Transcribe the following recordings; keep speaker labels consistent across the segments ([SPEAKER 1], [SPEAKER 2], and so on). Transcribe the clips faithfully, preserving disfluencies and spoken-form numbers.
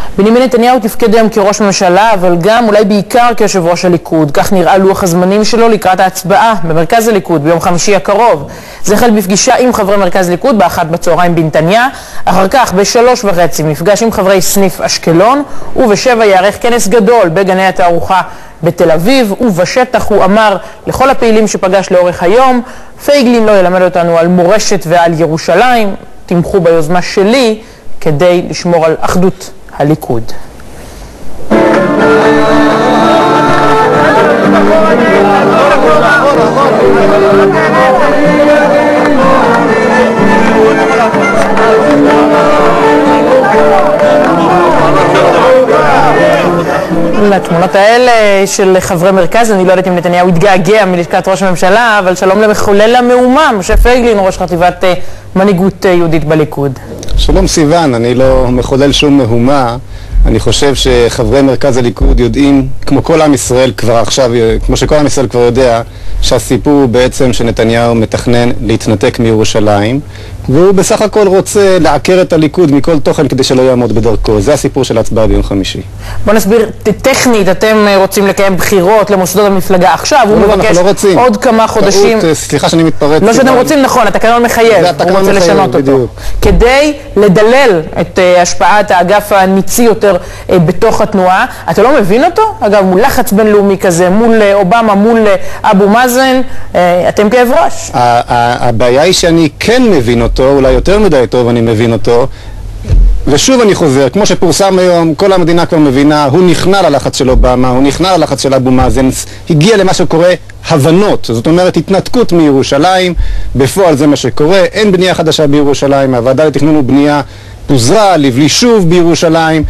[SPEAKER 1] בנימין נתניהו תפקד היום כראש ממשלה, אבל גם אולי בעיקר כיושב ראש הליכוד. כך נראה לוח הזמנים שלו לקראת ההצבעה במרכז הליכוד ביום חמישי הקרוב. זה החל בפגישה עם חברי מרכז ליכוד באחת בצהריים בנתניה, אחר כך בשלוש וחצי מפגש עם חברי סניף אשקלון, ובשבע יערך כנס גדול בגני התערוכה בתל אביב, ובשטח הוא אמר לכל הפעילים שפגש לאורך היום, פייגלין לא ילמד אותנו על מורשת ועל ירושלים, תמכו ביוזמה שלי כדי לשמור על אחדות הליכוד. לתמונות האלה של חברי מרכז, אני לא יודעת אם נתניהו התגעגע מלשכת ראש הממשלה, אבל שלום למחולל המהומה, משה פייגלין, ראש חטיבת מנהיגות יהודית בליכוד.
[SPEAKER 2] שלום סיוון, אני לא מחולל שום מהומה. אני חושב שחברי מרכז הליכוד יודעים, כמו כל עם ישראל כבר עכשיו, כמו שכל עם ישראל כבר יודע, שהסיפור בעצם שנתניהו מתכנן להתנתק מירושלים, והוא בסך הכל רוצה לעקר את הליכוד מכל תוכן כדי שלא יעמוד בדרכו. זה הסיפור של ההצבעה ביום חמישי.
[SPEAKER 1] בוא נסביר, טכנית אתם רוצים לקיים בחירות למוסדות המפלגה עכשיו, הוא מבקש עוד כמה חודשים.
[SPEAKER 2] סליחה שאני מתפרץ.
[SPEAKER 1] לא שאתם רוצים, נכון, התקנון מחייב, הוא רוצה לשנות אותו. כדי לדלל את השפעת האגף הניצי יותר בתוך התנועה. אתה לא מבין אותו? אגב, מול לחץ בינלאומי כזה, מול אובמה, מול אבו מאזן, אתם כאב ראש.
[SPEAKER 2] הבעיה היא שאני כן מבין אותו, אולי יותר מדי טוב אני מבין אותו, ושוב אני חוזר, כמו שפורסם היום, כל המדינה כבר מבינה, הוא נכנע ללחץ של אובמה, הוא נכנע ללחץ של אבו מאזן, הגיע למה שקורה הבנות, זאת אומרת התנתקות מירושלים, בפועל זה מה שקורה, אין בנייה חדשה בירושלים, הוועדה לתכנון ובנייה פוזרה, לבלי שוב בירושלים,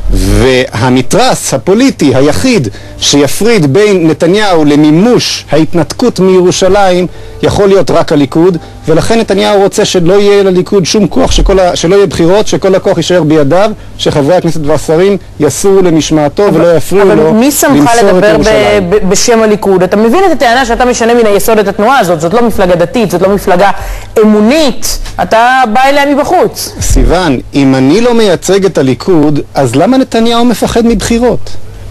[SPEAKER 2] והמתרס הפוליטי היחיד שיפריד בין נתניהו למימוש ההתנתקות מירושלים יכול להיות רק הליכוד, ולכן נתניהו רוצה שלא יהיה לליכוד שום כוח, שכל ה... שלא יהיה בחירות, שכל הכוח יישאר בידיו, שחברי הכנסת והשרים יסורו למשמעתו אבל, ולא יפריעו לו למסור את ירושלים. אבל מי שמך לדבר ב... בשם הליכוד? אתה מבין את הטענה שאתה משנה מן היסוד את התנועה הזאת, זאת לא מפלגה דתית, זאת לא מפלגה אמונית, אתה בא אליה מבחוץ. סיוון, אם אני לא מייצג את הליכוד, אז למה נתניהו מפחד מבחירות?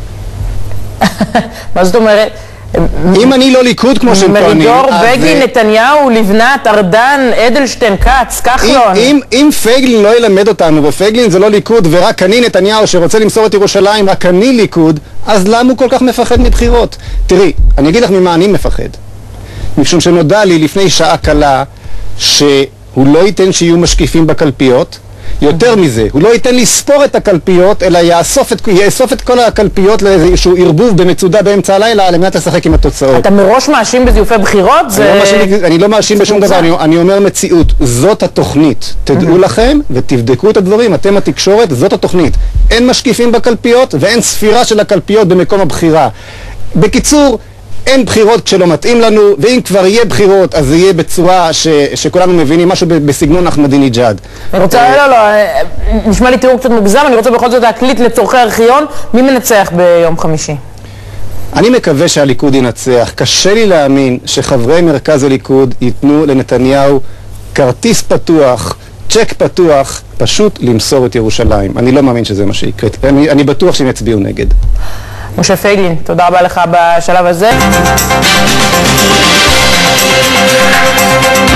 [SPEAKER 1] מה זאת אומרת?
[SPEAKER 2] אם אני לא ליכוד כמו שהם טוענים,
[SPEAKER 1] מרידור, בגין, נתניהו, לבנת, ארדן, אדלשטיין, כץ, כחלון.
[SPEAKER 2] אם, אם פייגלין לא ילמד אותנו, ופייגלין זה לא ליכוד, ורק אני נתניהו שרוצה למסור את ירושלים, רק אני ליכוד, אז למה הוא כל כך מפחד מבחירות? תראי, אני אגיד לך ממה אני מפחד. משום שנודע לי לפני שעה קלה, שהוא לא ייתן שיהיו משקיפים בקלפיות, יותר מזה, הוא לא ייתן לספור את הקלפיות, אלא יאסוף את, יאסוף את כל הקלפיות לאיזשהו ערבוב במצודה באמצע הלילה, על מנת לשחק עם התוצאות.
[SPEAKER 1] אתה מראש מאשים בזיופי בחירות?
[SPEAKER 2] אני, לא מאשים, אני לא מאשים בשום דבר, אני, אני אומר מציאות, זאת התוכנית. תדעו לכם ותבדקו את הדברים, אתם התקשורת, זאת התוכנית. אין משקיפים בקלפיות ואין ספירה של הקלפיות במקום הבחירה. בקיצור, אין בחירות כשלא מתאים לנו, ואם כבר יהיה בחירות, אז זה יהיה בצורה ש, שכולנו מבינים, משהו בסגנון אחמדינג'אד.
[SPEAKER 1] אני רוצה, לא, לא, נשמע לי תיאור קצת מוגזם, אני רוצה בכל זאת להקליט לצורכי ארכיון, מי מנצח ביום חמישי?
[SPEAKER 2] אני מקווה שהליכוד ינצח. קשה לי להאמין שחברי מרכז הליכוד ייתנו לנתניהו כרטיס פתוח, צ'ק פתוח, פשוט למסור את ירושלים. אני לא מאמין שזה מה שיקרה. אני, אני בטוח שהם יצביעו נגד.
[SPEAKER 1] משה פייגלין, תודה רבה לך בשלב הזה.